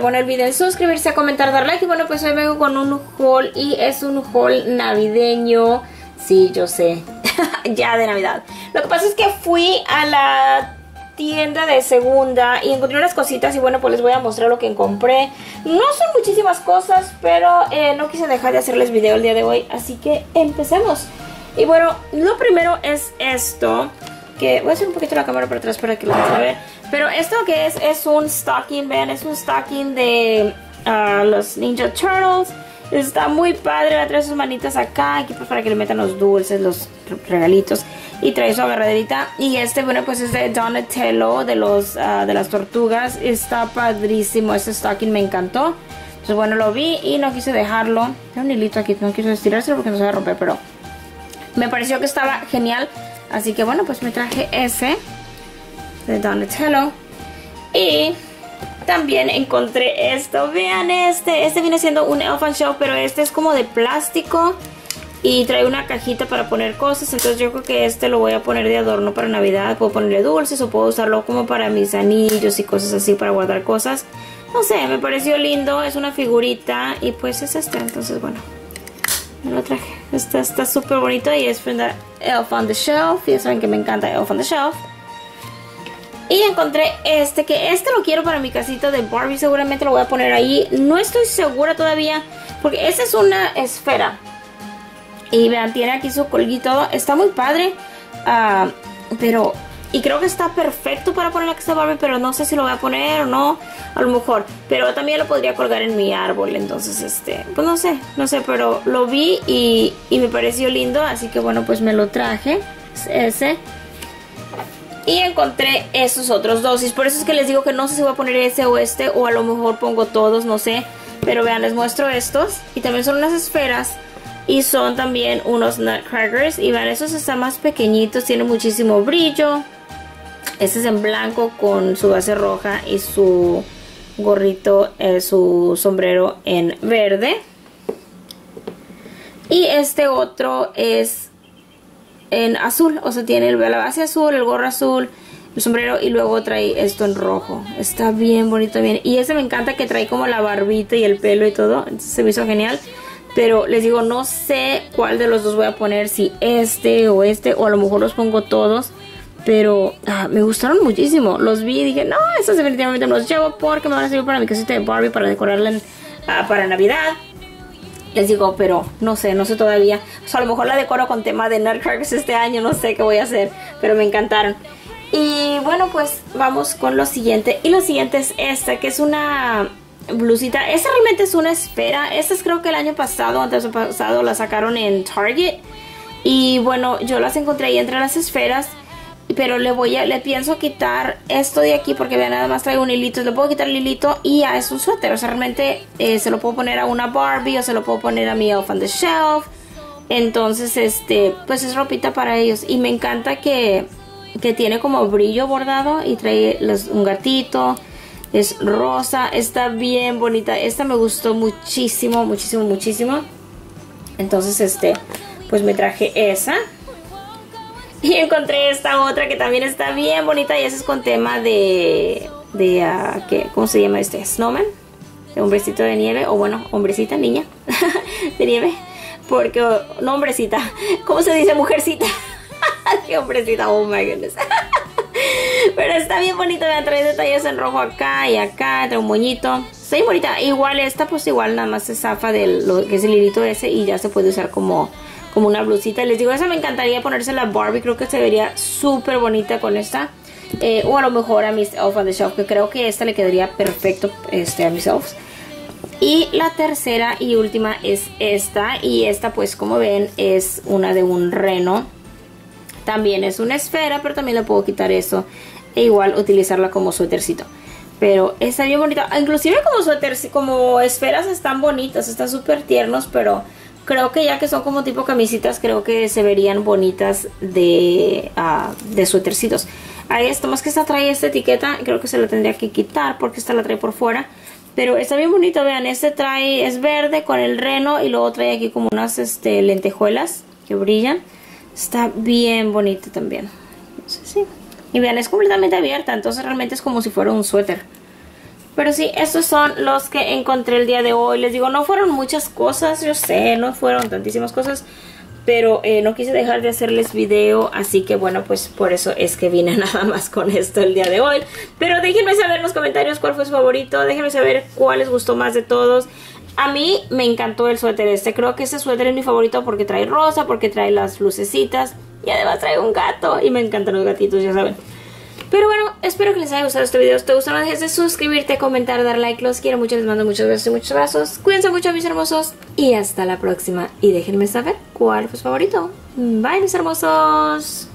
luego no olviden suscribirse, comentar, dar like. Y bueno, pues hoy vengo con un haul y es un haul navideño. Sí, yo sé, ya de Navidad. Lo que pasa es que fui a la tienda de segunda y encontré unas cositas y bueno, pues les voy a mostrar lo que compré. No son muchísimas cosas, pero no quise dejar de hacerles video el día de hoy, así que empecemos. Y bueno, lo primero es esto, que voy a hacer un poquito la cámara para atrás para que lo vayan a ver. Pero esto que es un stocking, vean, es un stocking de los Ninja Turtles. Está muy padre, va a traer sus manitas acá, aquí pues para que le metan los dulces, los regalitos. Y trae su agarraderita. Y este, bueno, pues es de Donatello, de las tortugas. Está padrísimo, este stocking me encantó. Entonces bueno, lo vi y no quise dejarlo. Tiene un hilito aquí, no quise estirárselo porque no se va a romper, pero me pareció que estaba genial. Así que bueno, pues me traje ese de Donatello. Y también encontré esto. Vean este viene siendo un Elf on Shelf, pero este es como de plástico y trae una cajita para poner cosas. Entonces yo creo que este lo voy a poner de adorno para Navidad. Puedo ponerle dulces o puedo usarlo como para mis anillos y cosas así, para guardar cosas. No sé, me pareció lindo. Es una figurita y pues es este. Entonces bueno, me lo traje. Está súper bonito y es Elf on the Shelf. Ya saben que me encanta Elf on the Shelf. Y encontré que este lo quiero para mi casita de Barbie. Seguramente lo voy a poner ahí. No estoy segura todavía, porque esta es una esfera. Y vean, tiene aquí su colguito. Está muy padre. Y creo que está perfecto para poner la casa de Barbie, pero no sé si lo voy a poner o no. A lo mejor. Pero también lo podría colgar en mi árbol. Entonces, pues no sé, pero lo vi y me pareció lindo. Así que bueno, pues me lo traje. Ese. Y encontré esos otros dos. Y por eso es que les digo que no sé si voy a poner ese o este. O a lo mejor pongo todos, no sé. Pero vean, les muestro estos. Y también son unas esferas. Y son también unos nutcrackers. Y vean, esos están más pequeñitos. Tienen muchísimo brillo. Este es en blanco con su base roja. Y su gorrito, su sombrero en verde. Y este otro es en azul, o sea, tiene la base azul, el gorro azul, el sombrero y luego trae esto en rojo. Está bien bonito, bien. Y ese me encanta que trae como la barbita y el pelo y todo. Entonces se me hizo genial. Pero les digo, no sé cuál de los dos voy a poner, si o a lo mejor los pongo todos. Pero me gustaron muchísimo. Los vi y dije, no, estos definitivamente me los llevo porque me van a servir para mi casita de Barbie, para decorarla para Navidad. Les digo, pero no sé todavía. O sea, a lo mejor la decoro con tema de Nutcrackers este año. No sé qué voy a hacer, pero me encantaron. Y bueno, pues vamos con lo siguiente. Y lo siguiente es esta, que es una blusita. Esta realmente es una esfera. Esta es creo que el año pasado, antes del pasado, la sacaron en Target. Y bueno, yo las encontré ahí entre las esferas. Pero le pienso quitar esto de aquí porque vean, nada más trae un hilito. Le puedo quitar el hilito y ya es un suéter. O sea, realmente se lo puedo poner a una Barbie o se lo puedo poner a mi Elf on the Shelf. Entonces, pues es ropita para ellos. Y me encanta que tiene como brillo bordado y trae un gatito. Es rosa, está bien bonita. Esta me gustó muchísimo, muchísimo, muchísimo. Entonces, pues me traje esa. Y encontré esta otra que también está bien bonita. Y esa es con tema ¿cómo se llama este? Snowman. De hombrecito de nieve. O bueno, hombrecita, niña. De nieve. Porque, no hombrecita. ¿Cómo se dice mujercita? Qué hombrecita, oh my goodness. Pero está bien bonita. Vean, trae detalles en rojo acá y acá. Trae un moñito. Está bien bonita. Igual esta, pues igual nada más se zafa de lo que es el hilito ese. Y ya se puede usar como una blusita. Les digo, esa me encantaría ponérsela a Barbie. Creo que se vería súper bonita con esta. O a lo mejor a mis Elf on the Shelf, que creo que esta le quedaría perfecto a mis elves. Y la tercera y última es esta. Y esta, pues como ven, es una de un reno. También es una esfera, pero también le puedo quitar eso e igual utilizarla como suétercito. Pero está bien bonita. Inclusive como suéter, como esferas están bonitas. Están súper tiernos, pero creo que ya que son como tipo camisitas, creo que se verían bonitas de suétercitos. Ahí está, más que esta trae esta etiqueta, creo que se la tendría que quitar porque esta la trae por fuera. Pero está bien bonito, vean, es verde con el reno y luego trae aquí como unas lentejuelas que brillan. Está bien bonito también. No sé si. Y vean, es completamente abierta, entonces realmente es como si fuera un suéter. Pero sí, estos son los que encontré el día de hoy. Les digo, no fueron muchas cosas, yo sé, no fueron tantísimas cosas, pero no quise dejar de hacerles video, así que bueno, pues por eso es que vine nada más con esto el día de hoy. Pero déjenme saber en los comentarios cuál fue su favorito, déjenme saber cuál les gustó más de todos. A mí me encantó el suéter este, creo que este suéter es mi favorito porque trae rosa, porque trae las lucecitas y además trae un gato y me encantan los gatitos, ya saben. Pero bueno, espero que les haya gustado este video. Si te gustó, no dejes de suscribirte, comentar, dar like. Los quiero mucho, les mando muchos besos y muchos abrazos. Cuídense mucho, mis hermosos. Y hasta la próxima. Y déjenme saber cuál fue su favorito. Bye, mis hermosos.